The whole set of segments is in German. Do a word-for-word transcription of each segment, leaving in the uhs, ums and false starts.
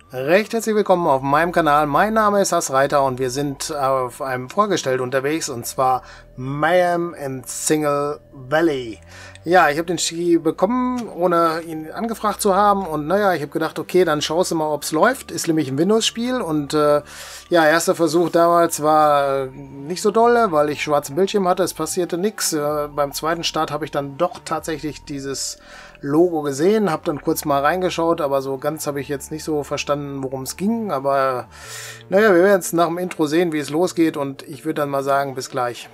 Recht herzlich willkommen auf meinem Kanal. Mein Name ist Hass Reiter und wir sind auf einem Vorgestellt unterwegs, und zwar Mayhem in Single Valley. Ja, ich habe den Ski bekommen, ohne ihn angefragt zu haben, und naja, ich habe gedacht, okay, dann schaust du mal, ob es läuft. Ist nämlich ein Windows-Spiel und äh, ja, erster Versuch damals war nicht so dolle, weil ich schwarzen Bildschirm hatte, es passierte nichts. Äh, beim zweiten Start habe ich dann doch tatsächlich dieses Logo gesehen, habe dann kurz mal reingeschaut, aber so ganz habe ich jetzt nicht so verstanden, worum es ging. Aber naja, wir werden jetzt nach dem Intro sehen, wie es losgeht, und ich würde dann mal sagen, bis gleich.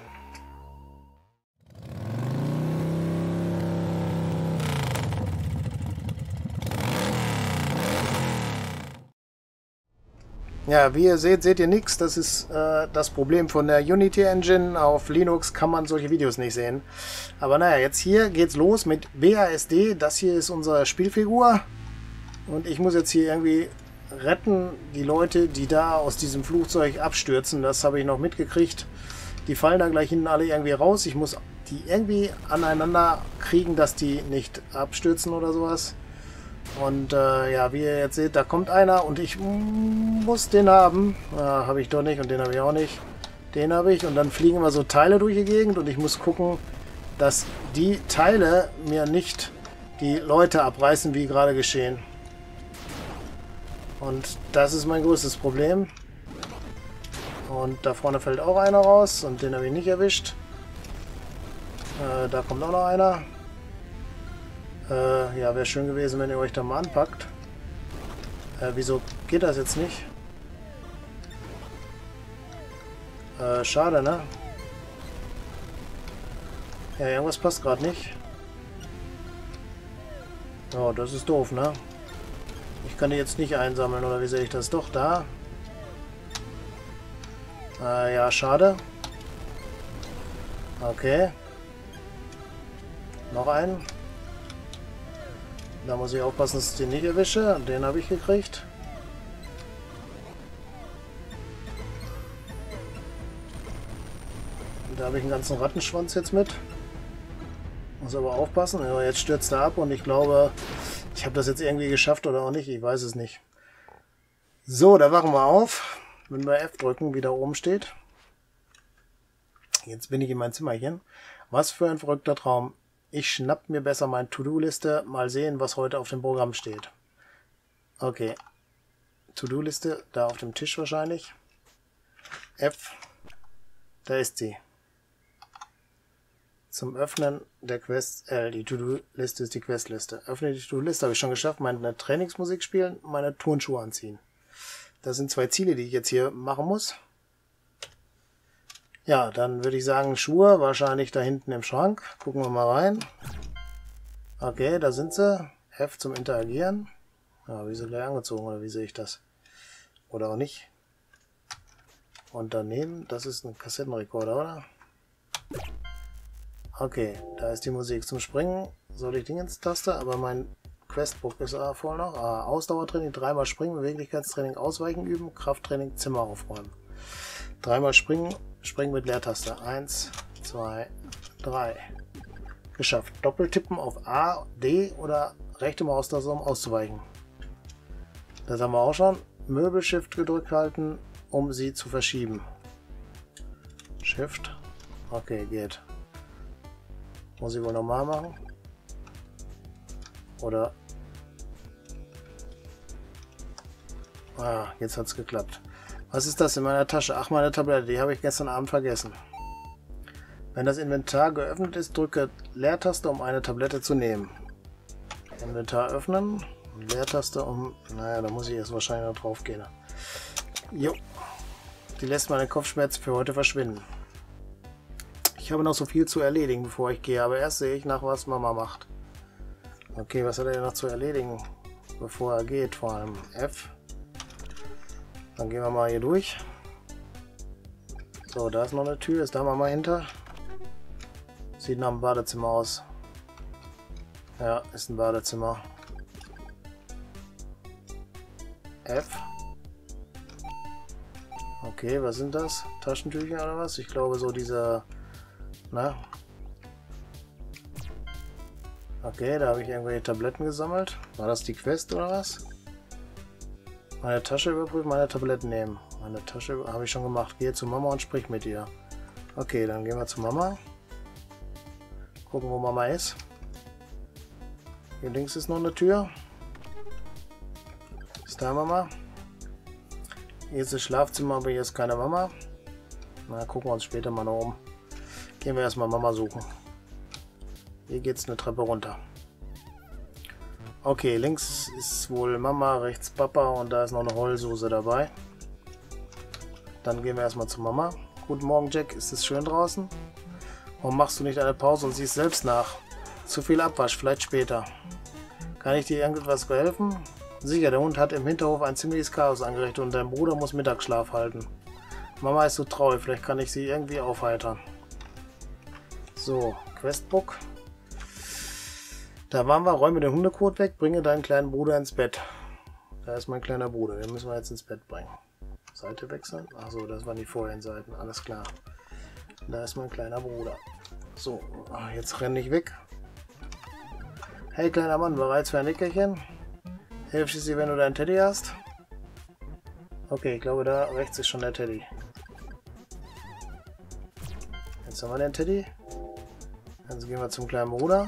Ja, wie ihr seht, seht ihr nichts. Das ist äh, das Problem von der Unity Engine. Auf Linux kann man solche Videos nicht sehen. Aber naja, jetzt hier geht's los mit W A S D. Das hier ist unsere Spielfigur. Und ich muss jetzt hier irgendwie retten, die Leute, die da aus diesem Flugzeug abstürzen. Das habe ich noch mitgekriegt. Die fallen da gleich hinten alle irgendwie raus. Ich muss die irgendwie aneinander kriegen, dass die nicht abstürzen oder sowas. Und äh, ja, wie ihr jetzt seht, da kommt einer und ich muss den haben. Äh, habe ich doch nicht, und den habe ich auch nicht. Den habe ich, und dann fliegen immer so Teile durch die Gegend und ich muss gucken, dass die Teile mir nicht die Leute abreißen, wie gerade geschehen. Und das ist mein größtes Problem. Und da vorne fällt auch einer raus und den habe ich nicht erwischt. Äh, da kommt auch noch einer. Äh, ja, wäre schön gewesen, wenn ihr euch da mal anpackt. Äh, wieso geht das jetzt nicht? Äh, schade, ne? Ja, irgendwas passt gerade nicht. Oh, das ist doof, ne? Ich kann die jetzt nicht einsammeln, oder wie sehe ich das? Doch, da. Äh, ja, schade. Okay. Noch einen. Da muss ich aufpassen, dass ich den nicht erwische. Den habe ich gekriegt. Und da habe ich einen ganzen Rattenschwanz jetzt mit. Muss aber aufpassen. Ja, jetzt stürzt er ab und ich glaube, ich habe das jetzt irgendwie geschafft oder auch nicht. Ich weiß es nicht. So, da wachen wir auf. Wenn wir F drücken, wie da oben steht. Jetzt bin ich in mein Zimmerchen. Was für ein verrückter Traum. Ich schnapp mir besser meine To-Do-Liste. Mal sehen, was heute auf dem Programm steht. Okay. To-Do-Liste, da auf dem Tisch wahrscheinlich. F. Da ist sie. Zum Öffnen der Quest L. Die To-Do-Liste ist die Questliste. Öffne die To-Do-Liste, habe ich schon geschafft. Meine Trainingsmusik spielen, meine Turnschuhe anziehen. Das sind zwei Ziele, die ich jetzt hier machen muss. Ja, dann würde ich sagen, Schuhe wahrscheinlich da hinten im Schrank. Gucken wir mal rein. Okay, da sind sie. F zum Interagieren. Ja, wie sind gleich angezogen, oder wie sehe ich das? Oder auch nicht. Und daneben, das ist ein Kassettenrekorder, oder? Okay, da ist die Musik zum Springen. Soll ich Dingens-Taste, aber mein Questbook ist da voll noch. Ah, Ausdauertraining, dreimal springen, Beweglichkeitstraining, Ausweichen üben, Krafttraining, Zimmer aufräumen. Dreimal springen, springen mit Leertaste. Eins, zwei, drei. Geschafft. Doppeltippen auf A, D oder rechte Maustaste, um auszuweichen. Das haben wir auch schon. Möbel-Shift gedrückt halten, um sie zu verschieben. Shift. Okay, geht. Muss ich wohl normal machen? Oder... Ah, jetzt hat es geklappt. Was ist das in meiner Tasche? Ach, meine Tablette, die habe ich gestern Abend vergessen. Wenn das Inventar geöffnet ist, drücke Leertaste, um eine Tablette zu nehmen. Inventar öffnen, Leertaste, um... Naja, da muss ich jetzt wahrscheinlich noch drauf gehen. Jo. Die lässt meine Kopfschmerzen für heute verschwinden. Ich habe noch so viel zu erledigen, bevor ich gehe, aber erst sehe ich nach, was Mama macht. Okay, was hat er denn noch zu erledigen, bevor er geht? Vor allem F. Dann gehen wir mal hier durch. So, da ist noch eine Tür. Ist da mal hinter. Sieht nach einem Badezimmer aus. Ja, ist ein Badezimmer. F. Okay, was sind das? Taschentücher oder was? Ich glaube so diese... Na? Okay, da habe ich irgendwelche Tabletten gesammelt. War das die Quest oder was? Meine Tasche überprüfen, meine Tabletten nehmen. Meine Tasche habe ich schon gemacht. Gehe zu Mama und sprich mit ihr. Okay, dann gehen wir zu Mama. Gucken, wo Mama ist. Hier links ist noch eine Tür. Ist da Mama? Hier ist das Schlafzimmer, aber hier ist keine Mama. Na, gucken wir uns später mal noch um. Gehen wir erstmal Mama suchen. Hier geht es eine Treppe runter. Okay, links ist wohl Mama, rechts Papa und da ist noch eine Heulsuse dabei. Dann gehen wir erstmal zu Mama. Guten Morgen, Jack. Ist es schön draußen? Warum machst du nicht eine Pause und siehst selbst nach? Zu viel Abwasch, vielleicht später. Kann ich dir irgendetwas helfen? Sicher, der Hund hat im Hinterhof ein ziemliches Chaos angerichtet und dein Bruder muss Mittagsschlaf halten. Mama ist so traurig, vielleicht kann ich sie irgendwie aufheitern. So, Questbook. Da waren wir, räume den Hundekot weg, bringe deinen kleinen Bruder ins Bett. Da ist mein kleiner Bruder, den müssen wir jetzt ins Bett bringen. Seite wechseln. Achso, das waren die vorherigen Seiten, alles klar. Da ist mein kleiner Bruder. So, jetzt renne ich weg. Hey kleiner Mann, bereits für ein Nickerchen? Hilfst du dir, wenn du deinen Teddy hast? Okay, ich glaube, da rechts ist schon der Teddy. Jetzt haben wir den Teddy. Jetzt gehen wir zum kleinen Bruder.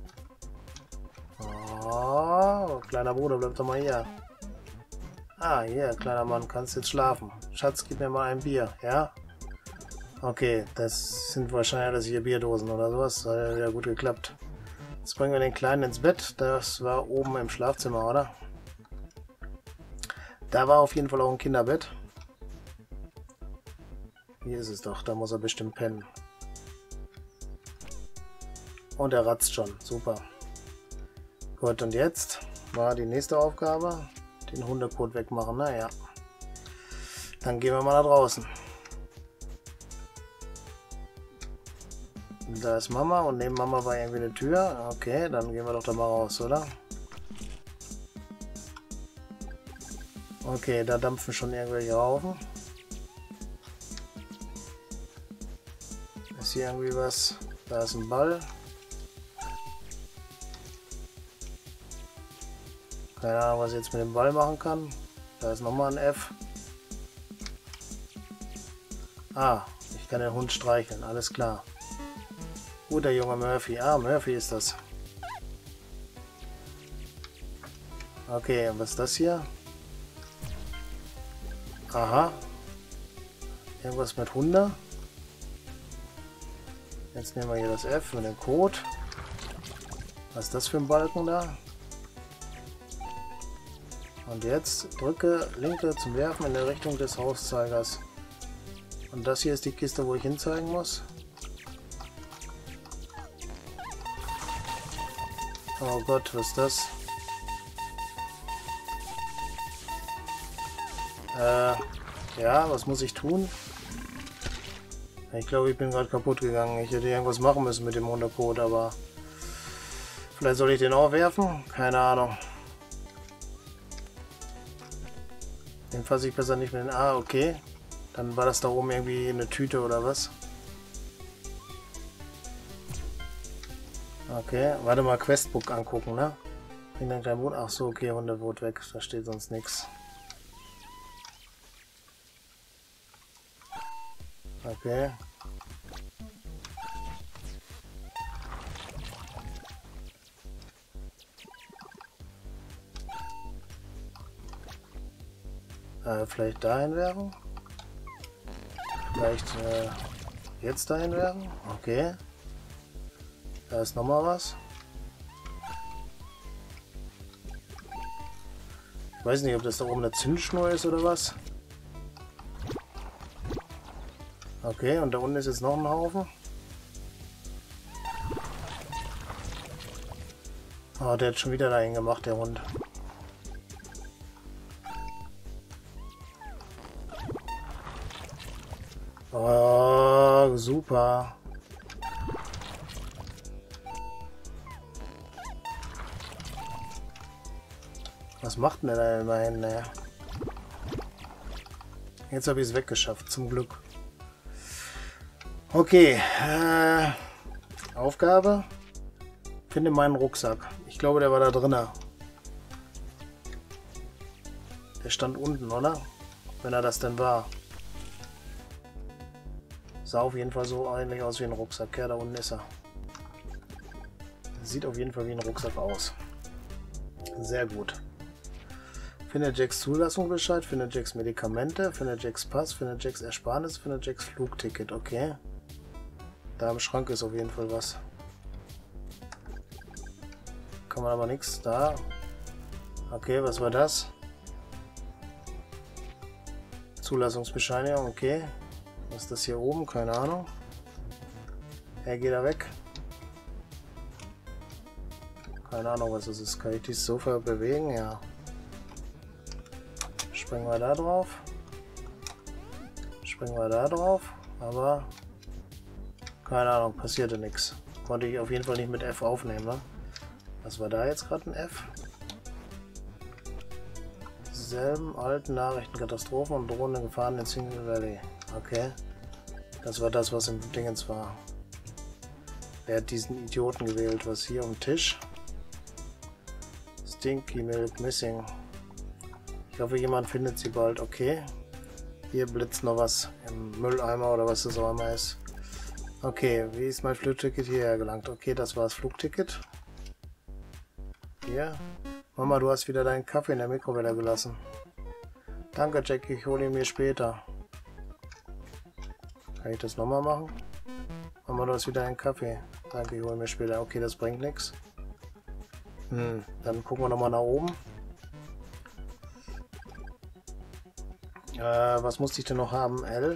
Oh, kleiner Bruder, bleib doch mal hier. Ah, hier, kleiner Mann, kannst jetzt schlafen. Schatz, gib mir mal ein Bier, ja? Okay, das sind wahrscheinlich alles hier Bierdosen oder sowas. Das hat ja wieder gut geklappt. Jetzt bringen wir den Kleinen ins Bett. Das war oben im Schlafzimmer, oder? Da war auf jeden Fall auch ein Kinderbett. Hier ist es doch, da muss er bestimmt pennen. Und er ratzt schon, super. Gut, und jetzt war die nächste Aufgabe, den Hundekot wegmachen. Naja, dann gehen wir mal nach draußen. Da ist Mama und neben Mama war irgendwie eine Tür. Okay, dann gehen wir doch da mal raus, oder? Okay, da dampfen schon irgendwelche Haufen. Ist hier irgendwie was? Da ist ein Ball. Keine Ahnung, was ich jetzt mit dem Ball machen kann. Da ist nochmal ein F. Ah, ich kann den Hund streicheln, alles klar. Guter Junge Murphy. Ah, Murphy ist das. Okay, und was ist das hier? Aha. Irgendwas mit Hunde. Jetzt nehmen wir hier das F mit dem Code. Was ist das für ein Balken da? Und jetzt drücke linke zum Werfen in der Richtung des Hauszeigers. Und das hier ist die Kiste, wo ich hinzeigen muss. Oh Gott, was ist das? Äh, ja, was muss ich tun? Ich glaube, ich bin gerade kaputt gegangen. Ich hätte irgendwas machen müssen mit dem Hundekot, aber vielleicht soll ich den auch werfen? Keine Ahnung. Den fasse ich besser nicht mit den... Ah, okay. Dann war das da oben irgendwie eine Tüte oder was? Okay, warte mal, Questbook angucken, ne? Bring dein kleinen Boot. Ach so, okay, Hundeboot weg. Da steht sonst nichts. Okay. Äh, vielleicht dahin werfen? Vielleicht äh, jetzt dahin werfen? Okay. Da ist nochmal was. Ich weiß nicht, ob das da oben eine Zündschnur ist oder was. Okay, und da unten ist jetzt noch ein Haufen. Oh, der hat schon wieder dahin gemacht, der Hund. Oh, super. Was macht denn der da immerhin? Naja. Jetzt habe ich es weggeschafft, zum Glück. Okay. Äh, Aufgabe. Finde meinen Rucksack. Ich glaube, der war da drin. Der stand unten, oder? Wenn er das denn war. Sah auf jeden Fall so ähnlich aus wie ein Rucksack. Ja, da unten ist er. Sieht auf jeden Fall wie ein Rucksack aus. Sehr gut. Findet Jacks Zulassungsbescheid, findet Jacks Medikamente, findet Jacks Pass, findet Jacks Ersparnis, findet Jacks Flugticket. Okay. Da im Schrank ist auf jeden Fall was. Kann man aber nichts. Da. Okay, was war das? Zulassungsbescheinigung, okay. Was ist das hier oben? Keine Ahnung. Er geht da weg. Keine Ahnung, was das ist. Kann ich dieses Sofa bewegen? Ja. Springen wir da drauf. Springen wir da drauf. Aber keine Ahnung, passierte nichts. Konnte ich auf jeden Fall nicht mit F aufnehmen. Ne? Was war da jetzt gerade ein F? Selben alten Nachrichten, Katastrophen und drohende Gefahren in Single Valley. Okay. Das war das, was im Dingens war. Wer hat diesen Idioten gewählt? Was hier am Tisch? Stinky Milk Missing. Ich hoffe, jemand findet sie bald. Okay. Hier blitzt noch was im Mülleimer oder was das auch immer ist. Okay, wie ist mein Flugticket hierher gelangt? Okay, das war das Flugticket. Hier. Mama, du hast wieder deinen Kaffee in der Mikrowelle gelassen. Danke, Jack, ich hole ihn mir später. Kann ich das nochmal machen? Mama, du hast wieder einen Kaffee. Danke, ich hole mir später. Okay, das bringt nichts. Hm, dann gucken wir nochmal nach oben. Äh, was musste ich denn noch haben? L.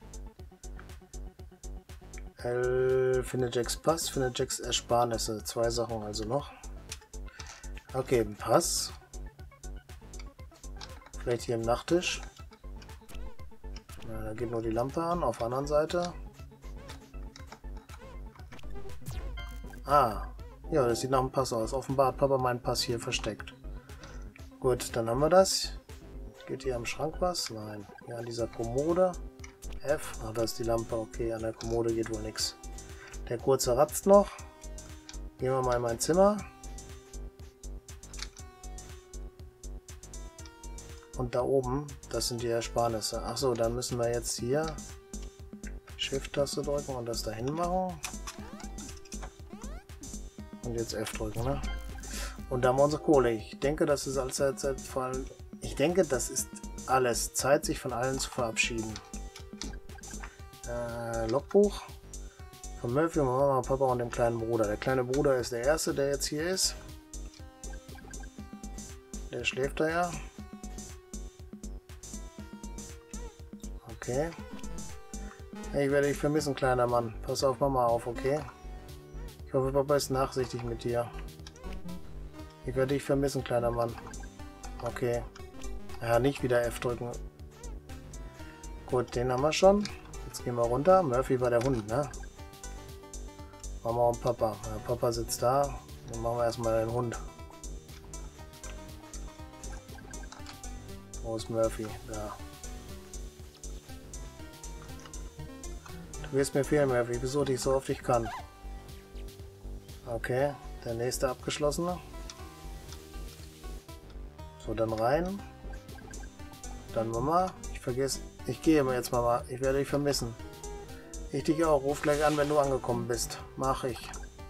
L findet Jacks Pass, findet Jacks Ersparnisse. Zwei Sachen also noch. Okay, ein Pass. Vielleicht hier im Nachttisch. Ja, da geht nur die Lampe an, auf der anderen Seite. Ah, ja, das sieht nach einem Pass aus. Offenbar hat Papa meinen Pass hier versteckt. Gut, dann haben wir das. Geht hier am Schrank was? Nein. Hier an dieser Kommode. F. Ach, da ist die Lampe. Okay, an der Kommode geht wohl nichts. Der kurze ratzt noch. Gehen wir mal in mein Zimmer. Und da oben, das sind die Ersparnisse. Achso, dann müssen wir jetzt hier Shift-Taste drücken und das dahin machen. Und jetzt F drücken, ne? Und da haben wir unsere Kohle. Ich denke, das ist alles jetzt vor allem. Ich denke, das ist alles. Zeit, sich von allen zu verabschieden. Äh, Logbuch. Von Murphy, Mama, Papa und dem kleinen Bruder. Der kleine Bruder ist der erste, der jetzt hier ist. Der schläft da ja. Okay. Ich werde dich vermissen, kleiner Mann. Pass auf Mama auf, okay? Ich hoffe, Papa ist nachsichtig mit dir. Ich werde dich vermissen, kleiner Mann. Okay. Ja, nicht wieder F drücken. Gut, den haben wir schon. Jetzt gehen wir runter. Murphy war der Hund, ne? Mama und Papa. Ja, Papa sitzt da. Dann machen wir erstmal den Hund. Wo ist Murphy? Da. Du wirst mir fehlen, Murphy. Ich besuche dich so oft ich kann. Okay, der nächste abgeschlossene. So, dann rein. Dann Mama. Ich vergesse. Ich gehe aber jetzt Mama. Ich werde dich vermissen. Ich dich auch. Ruf gleich an, wenn du angekommen bist. Mach ich.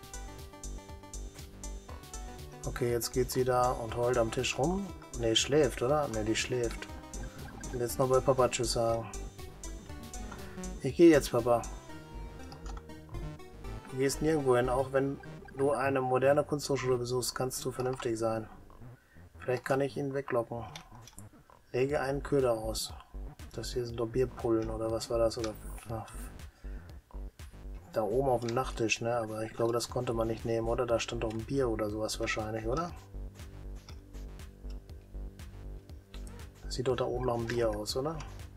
Okay, jetzt geht sie da und heult am Tisch rum. Ne, schläft, oder? Ne, die schläft. Und jetzt noch bei Papa Tschüss sagen. Ich gehe jetzt, Papa. Du gehst nirgendwo hin, auch wenn du eine moderne Kunsthochschule besuchst, kannst du vernünftig sein. Vielleicht kann ich ihn weglocken. Lege einen Köder aus. Das hier sind doch Bierpullen oder was war das? Oder ach, da oben auf dem Nachttisch, ne? Aber ich glaube, das konnte man nicht nehmen, oder? Da stand doch ein Bier oder sowas wahrscheinlich, oder? Das sieht doch da oben nach einem Bier aus, oder?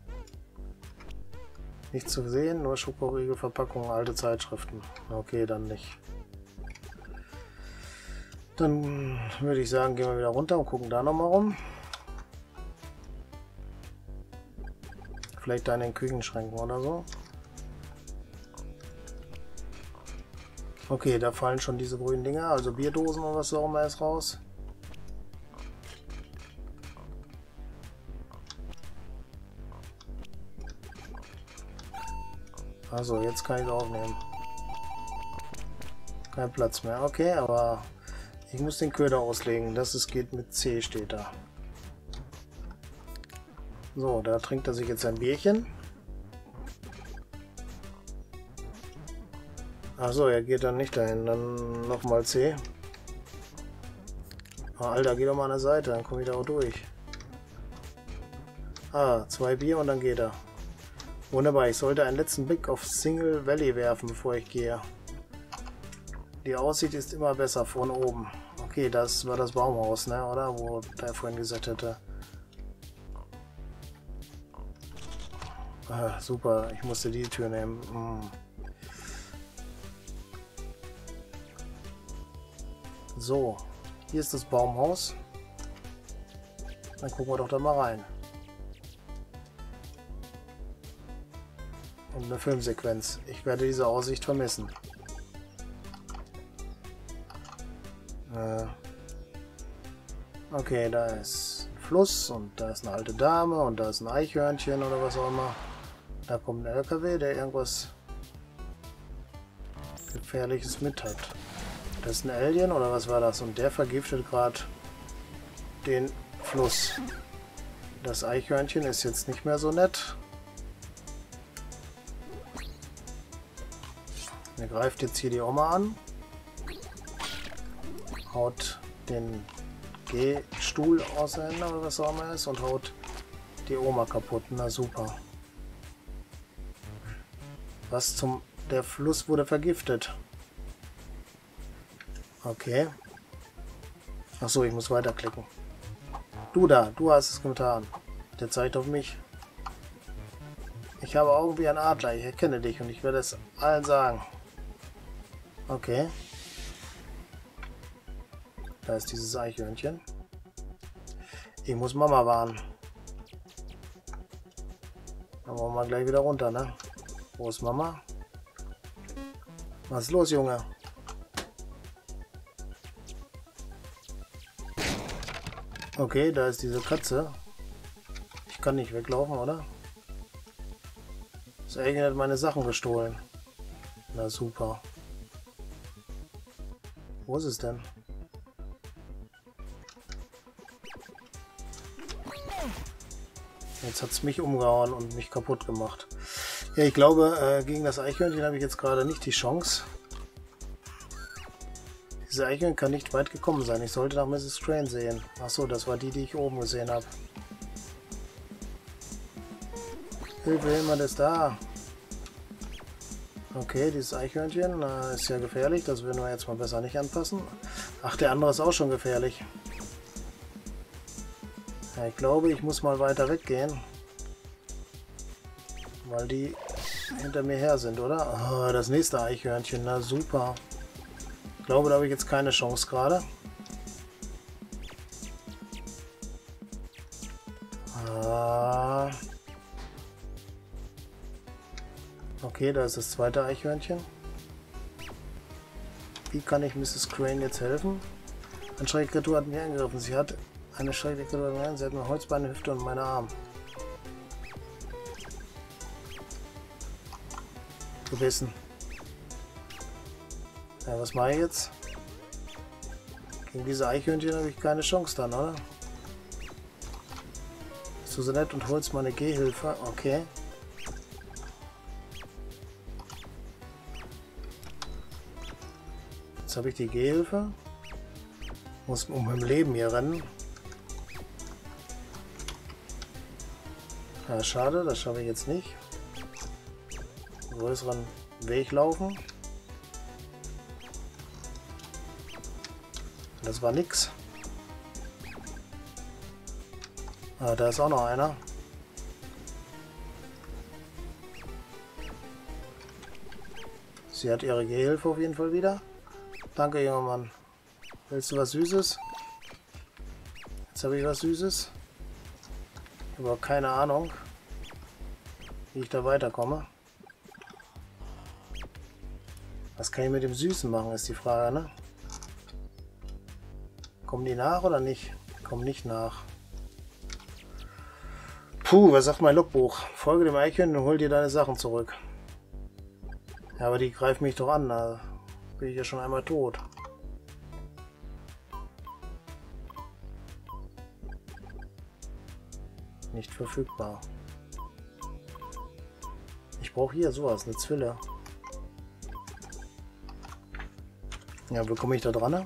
Nicht zu sehen, nur Schokoriegel, Verpackungen, alte Zeitschriften. Okay, dann nicht. Dann würde ich sagen, gehen wir wieder runter und gucken da nochmal rum. Vielleicht da in den Küchenschränken oder so. Okay, da fallen schon diese grünen Dinger, also Bierdosen oder was auch immer ist raus. Also jetzt kann ich es aufnehmen. Kein Platz mehr. Okay, aber ich muss den Köder auslegen. Das es geht mit C, steht da. So, da trinkt er sich jetzt ein Bierchen. Achso, er geht dann nicht dahin. Dann nochmal C. Oh, Alter, geh doch mal an der Seite, dann komme ich da auch durch. Ah, zwei Bier und dann geht er. Wunderbar, ich sollte einen letzten Blick auf Single Valley werfen, bevor ich gehe. Die Aussicht ist immer besser von oben. Okay, das war das Baumhaus, ne, oder? Wo der vorhin gesagt hätte. Ah, super, ich musste die Tür nehmen. Hm. So, hier ist das Baumhaus. Dann gucken wir doch da mal rein. Und eine Filmsequenz. Ich werde diese Aussicht vermissen. Äh okay, da ist ein Fluss und da ist eine alte Dame und da ist ein Eichhörnchen oder was auch immer. Da kommt ein L K W, der irgendwas Gefährliches mit hat. Das ist ein Alien oder was war das? Und der vergiftet gerade den Fluss. Das Eichhörnchen ist jetzt nicht mehr so nett. Er greift jetzt hier die Oma an. Haut den Gehstuhl auseinander oder was auch immer ist und haut die Oma kaputt. Na super. Was zum... Der Fluss wurde vergiftet. Okay. Achso, ich muss weiterklicken. Du da, du hast es getan. Der zeigt auf mich. Ich habe Augen wie ein Adler. Ich erkenne dich und ich werde es allen sagen. Okay. Da ist dieses Eichhörnchen. Ich muss Mama warnen. Dann wollen wir mal gleich wieder runter, ne? Wo ist Mama? Was ist los, Junge? Okay, da ist diese Katze. Ich kann nicht weglaufen, oder? Das Alien hat meine Sachen gestohlen. Na super. Wo ist es denn? Jetzt hat es mich umgehauen und mich kaputt gemacht. Ja, ich glaube, äh, gegen das Eichhörnchen habe ich jetzt gerade nicht die Chance. Diese Eichhörnchen kann nicht weit gekommen sein. Ich sollte nach Misses Crane sehen. Achso, das war die, die ich oben gesehen habe. Hilfe, jemand ist da. Okay, dieses Eichhörnchen äh, ist ja gefährlich. Das würden wir jetzt mal besser nicht anpassen. Ach, der andere ist auch schon gefährlich. Ja, ich glaube, ich muss mal weiter weggehen. Weil die hinter mir her sind, oder? Oh, das nächste Eichhörnchen, na super. Ich glaube, da habe ich jetzt keine Chance gerade. Ah. Okay, da ist das zweite Eichhörnchen. Wie kann ich Misses Crane jetzt helfen? Eine schräge Kreatur hat mich angegriffen. Sie hat eine schräge Kreatur. Sie hat mir Holzbeine, Hüfte und meine Arme. Gebissen. Ja, was mache ich jetzt? Gegen diese Eichhörnchen habe ich keine Chance dann, oder? Bist du so nett und holst meine Gehhilfe? Okay. Jetzt habe ich die Gehhilfe. Muss um mein Leben hier rennen. Ja, schade, das schaffe ich jetzt nicht. Einen größeren Weg laufen. Das war nix. Ah, da ist auch noch einer. Sie hat ihre Gehhilfe auf jeden Fall wieder. Danke, junger Mann. Willst du was Süßes? Jetzt habe ich was Süßes. Ich habe aber keine Ahnung, wie ich da weiterkomme. Was kann ich mit dem Süßen machen, ist die Frage, ne? Kommen die nach oder nicht? Kommen nicht nach. Puh, was sagt mein Logbuch? Folge dem Eichhörnchen und hol dir deine Sachen zurück. Ja, aber die greift mich doch an. Da bin ich ja schon einmal tot. Nicht verfügbar. Ich brauche hier sowas, eine Zwille. Ja, wo komme ich da dran?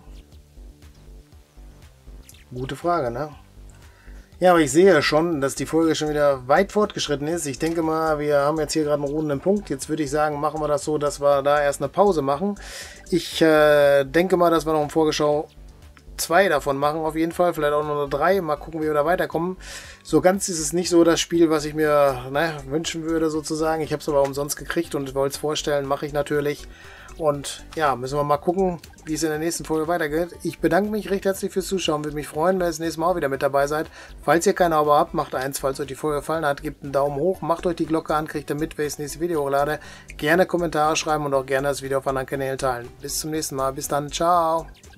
Gute Frage, ne? Ja, aber ich sehe ja schon, dass die Folge schon wieder weit fortgeschritten ist. Ich denke mal, wir haben jetzt hier gerade einen runden Punkt. Jetzt würde ich sagen, machen wir das so, dass wir da erst eine Pause machen. Ich äh, denke mal, dass wir noch im Vorgeschau zwei davon machen auf jeden Fall, vielleicht auch noch drei, mal gucken, wie wir da weiterkommen. So ganz ist es nicht so das Spiel, was ich mir naja, wünschen würde sozusagen. Ich habe es aber umsonst gekriegt und wollte es vorstellen, mache ich natürlich. Und ja, müssen wir mal gucken, wie es in der nächsten Folge weitergeht. Ich bedanke mich recht herzlich fürs Zuschauen, würde mich freuen, wenn ihr das nächste Mal auch wieder mit dabei seid. Falls ihr keine Abo habt, macht eins, falls euch die Folge gefallen hat, gebt einen Daumen hoch, macht euch die Glocke an, kriegt ihr mit, wenn ich das nächste Video hochlade. Gerne Kommentare schreiben und auch gerne das Video auf anderen Kanälen teilen. Bis zum nächsten Mal, bis dann, ciao!